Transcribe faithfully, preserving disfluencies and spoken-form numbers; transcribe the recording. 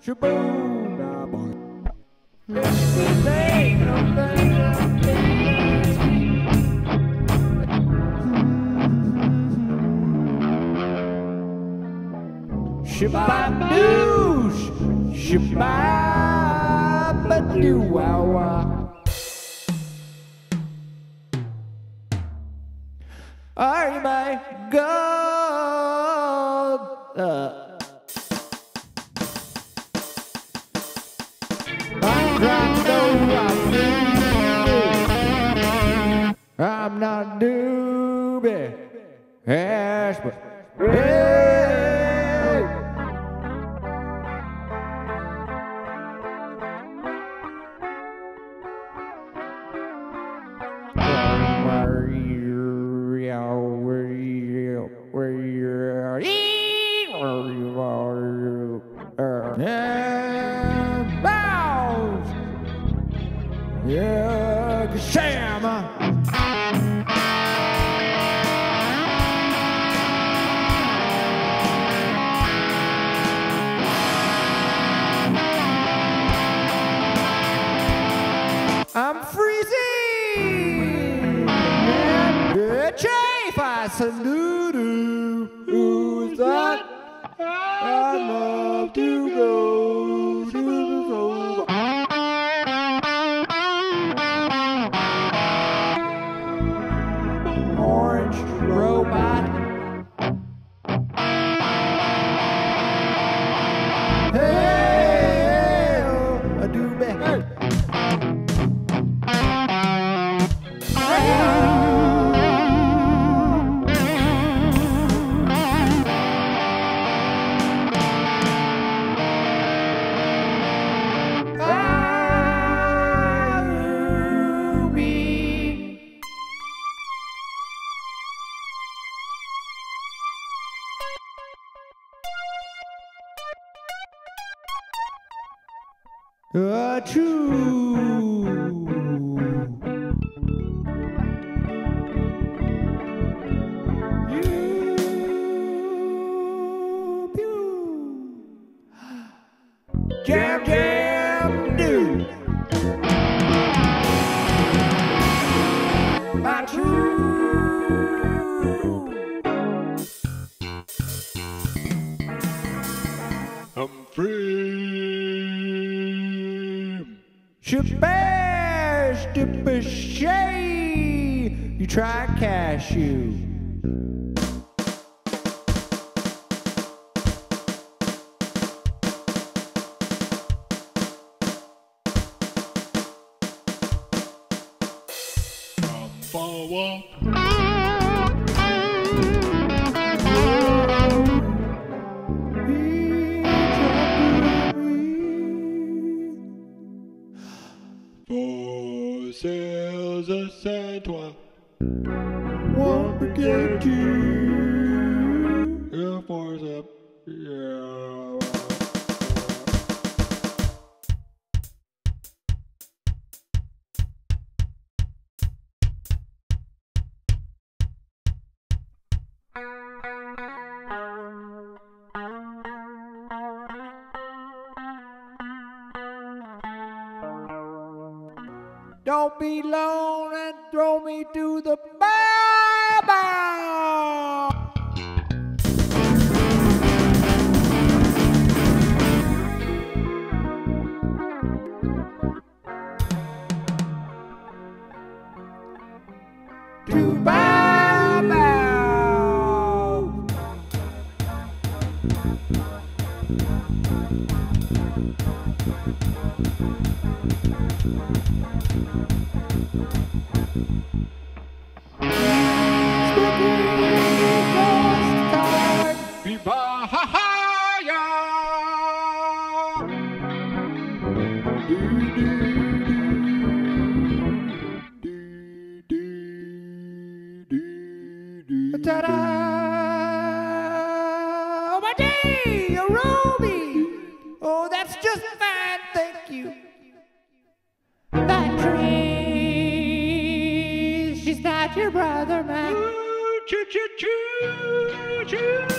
Shaboom, nah, boy. It's the day of the Shabba-doosh, shabba-ba-doo-wah-wah. Oh my God! Uh. I'm trying to know I'm not doobie. Yes, but hey! Where you, where you, where you, and bounce, yeah, Kashama. I'm freezing! And chafe, I salute you. Who's that? I love to go to the soul. Orange robot. Hey, oh, I do better. Uh, true. You, pew. Jam, jam, do. My true. I'm free. Shabash, dipashay. You try cashew. Sales à Saint-Toi. One spaghetti. Air Force up. Yeah. Don't be lone and throw me to the Bible. To Bible. Ta-da! Oh, my day, a ruby! Oh, that's just fine, thank you. That tree, she's not your brother, man. Choo choo choo choo.